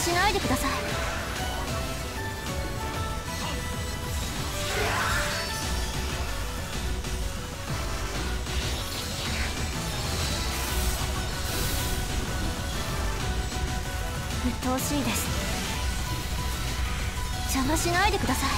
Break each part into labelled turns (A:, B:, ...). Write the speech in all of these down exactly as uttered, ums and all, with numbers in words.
A: しないでください。鬱陶しいです。邪魔しないでください。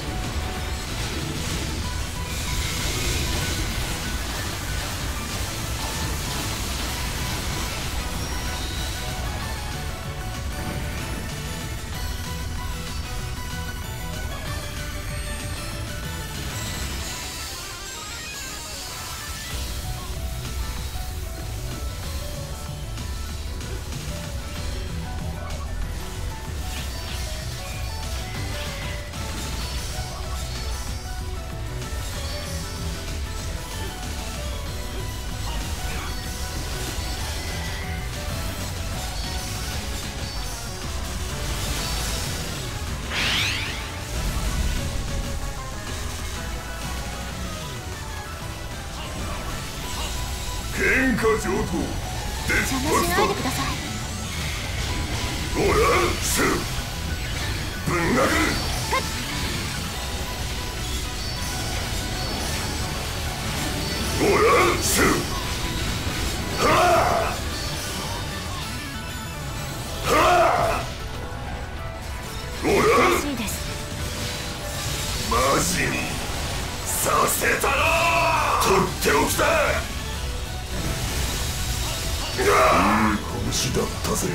B: 喧嘩上等。
A: 邪魔しないでください。
B: おらすぶん殴る。おらすはあはあおら
A: 欲しいです。
B: マジにさせたな。取っておきた。いい拳だったぜ。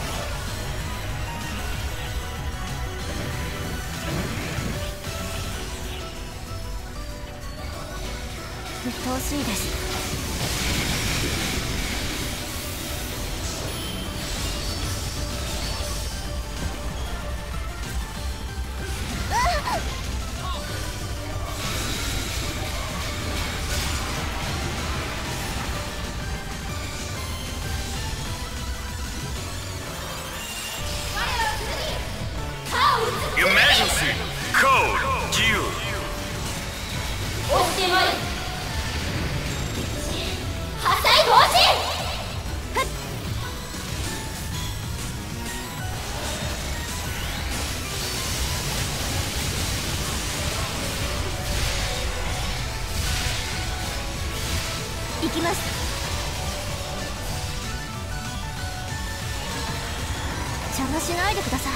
A: 鬱陶しいです。
C: Emergency code due。
D: 押してまい。破砕防止。
A: 行きます。邪魔しないでください。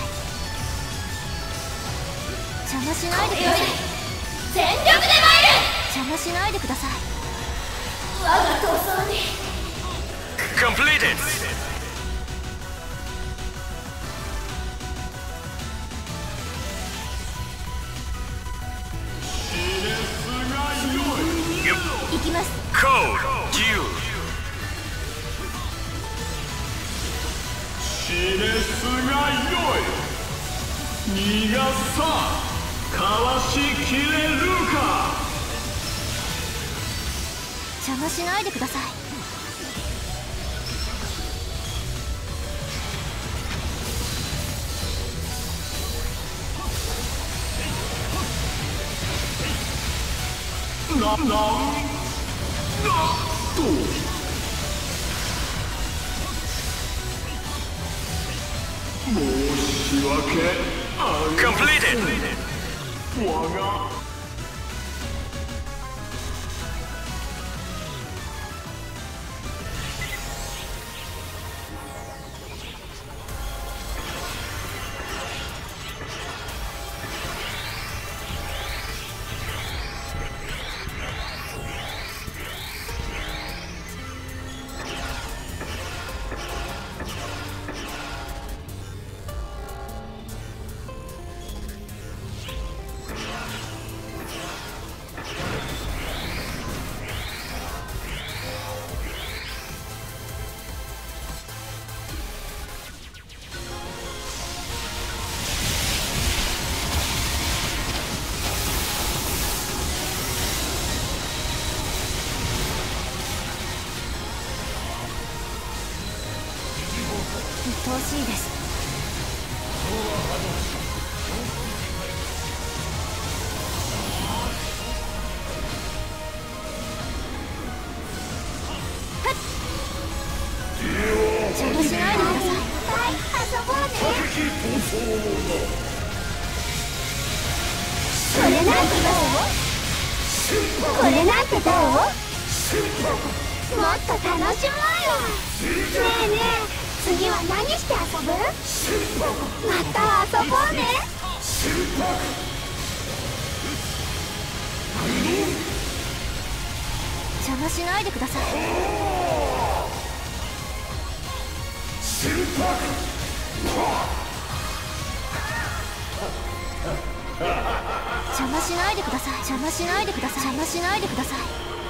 A: 邪魔しないでください。
D: 全力で参る。
A: 邪魔しないでください。
D: 我が闘争に
C: Completed。
A: 行きます。
C: Code due。
E: 死ねすがよい。逃がさかわしきれるか。
A: 邪魔しないでください。
E: な、なん、なんと申し訳ありません。
C: Completed。
E: 我が
A: 鬱陶しいです。邪魔しないでください。
D: 遊ぼうね。 これなんてどう？もっと楽しもうよ。ねえねえ、次は何して遊ぶ？また遊ぼうね。
A: 邪魔しないでください。邪魔しないでください。邪魔しないでください。邪魔しないでください。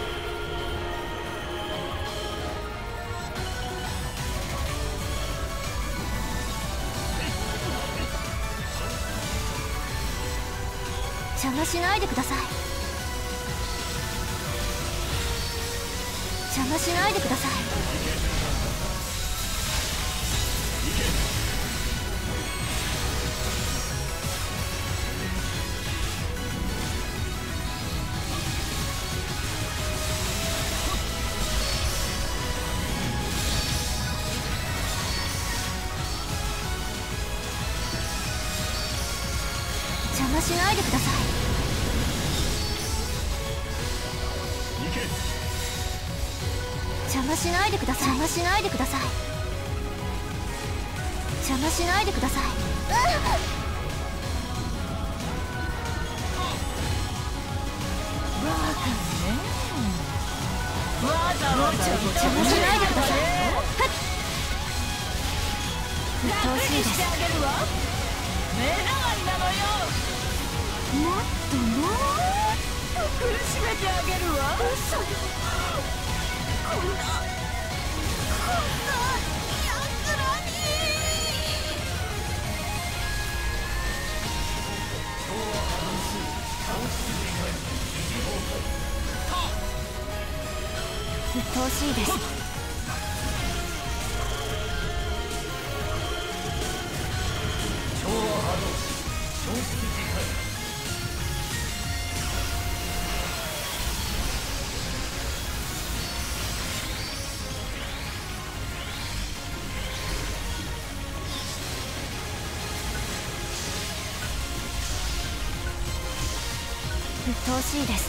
A: 邪魔しないでください。邪魔しないでください。邪魔しないでください。邪魔しないでください。邪魔しないでください。邪魔しないでください。邪魔しないでください。鬱陶しいです。
D: もっともっと苦しめてあげるわ。嘘よ。こんなこんなやつらに。
A: 鬱陶しいです。鬱陶しいです。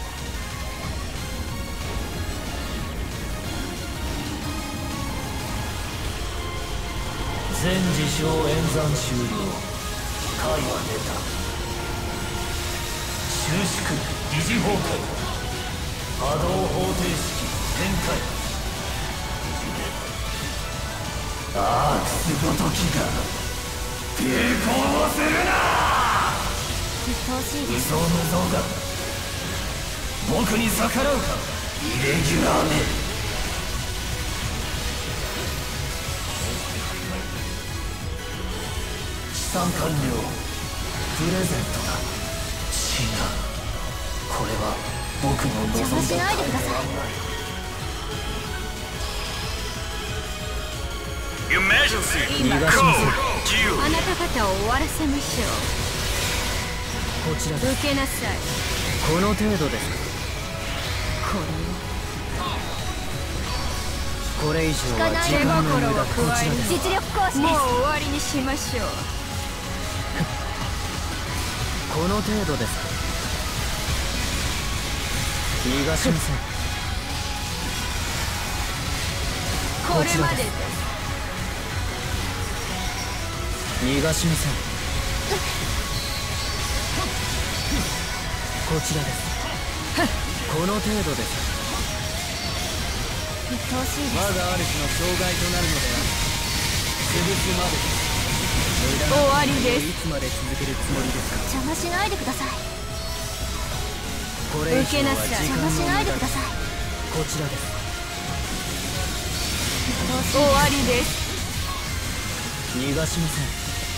F: 全事象演算終了。解は出た。収縮疑似崩壊。波動方程式展開。アークスごときが抵抗をするな。
A: 鬱陶しいです。
F: 無双無造が僕に逆らうか。イレギュラーめ。資産完了。プレゼントだ。違う。これは僕の望んだ
A: 邪魔しないでください。
C: Emergency
F: 逃がしません。
C: Code
D: あなた方を終わらせましょう。
F: こちらで
D: 受けなさい。
F: この程度ですか。
D: こ
F: これ以上は時
D: 手
F: 間の無
D: 心を
F: 駄。こ
D: 加え
F: ちらです。
A: 実力行使
D: もう
A: です。
D: 終わりにしましょう。
F: この程度ですか。逃がしません。
D: これまでです。
F: 逃がしません。こちらです。この程度です。
A: 鬱陶しいです。
F: 我が主の障害となるのである。潰すまでです。
D: 終わりです
F: いつまで続けるつもりですか。
A: 邪魔しないでください。
F: これ以上は時間
A: 邪魔し
F: の無駄。
A: ないでください。
F: こちらです。
A: 鬱陶しい
D: 終わ
A: です。
D: りです。
F: 逃がしません。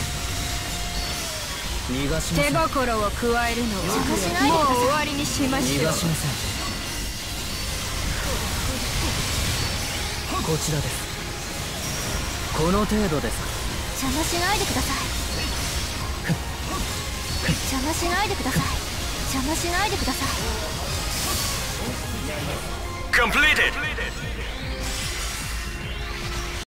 F: 逃がしませ
D: 手
F: ん。
D: 心を加えるのは
A: 邪魔しないでください。
D: もう終わりにしましょう
F: 逃が。しません。こちらです。この程度ですか。
A: 邪魔しないでください。邪魔しないでください。邪魔しないでください。
C: Completed